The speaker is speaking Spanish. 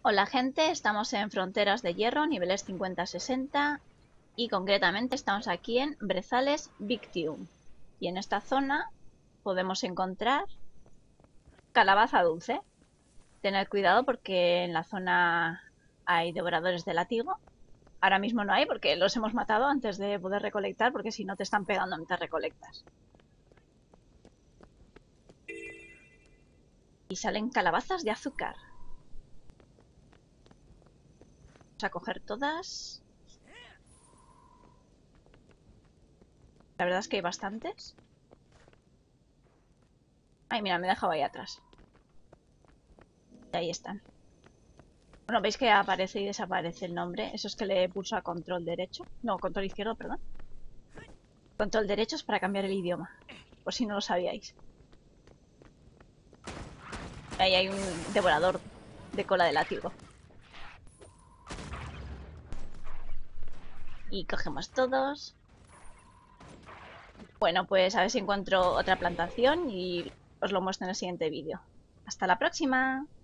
Hola gente, estamos en Fronteras de Hierro, niveles 50-60 y concretamente estamos aquí en Brezales Victium. Y en esta zona podemos encontrar calabaza dulce. Tened cuidado porque en la zona hay devoradores de látigo. Ahora mismo no hay porque los hemos matado antes de poder recolectar, porque si no te están pegando mientras recolectas. Y salen calabazas de azúcar. Vamos a coger todas. La verdad es que hay bastantes. Ay, mira, me he dejado ahí atrás. Y ahí están. Bueno, veis que aparece y desaparece el nombre. Eso es que le pulso a control derecho. No, control izquierdo, perdón. Control derecho es para cambiar el idioma. Por si no lo sabíais. Ahí hay un devorador de cola de látigo. Y cogemos todos. Bueno, pues a ver si encuentro otra plantación y os lo muestro en el siguiente vídeo. ¡Hasta la próxima!